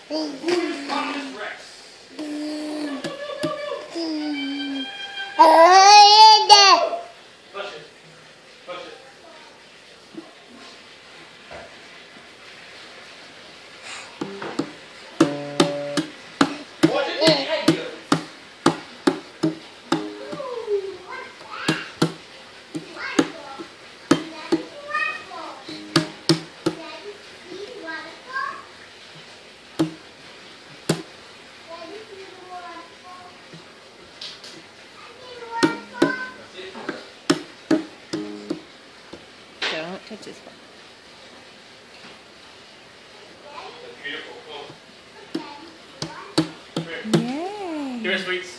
Who's Thomas Rex? Push it. Push it. Watch it. Hey, good. Don't touch his phone. That's beautiful. Cool. Come here. Yay. Here, sweets.